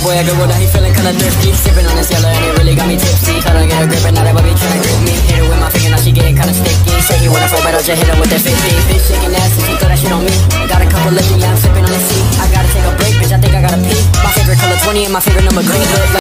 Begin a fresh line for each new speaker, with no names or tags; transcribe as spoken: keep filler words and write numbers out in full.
boy, I go that he feeling kinda thirsty. Sipping on this yellow and it really got me tipsy. Tryna get a grip and now that baby tryna grip me. Hit her with my finger, now she getting kinda sticky. Say he wanna fuck, but I'll just hit her with that fifty. Bitch shaking ass and she throw that shit on me. Got a couple liquor, yeah, I'm sipping on the sea. I gotta take a break, bitch, I think I gotta pee. My favorite color twenty and my favorite number green.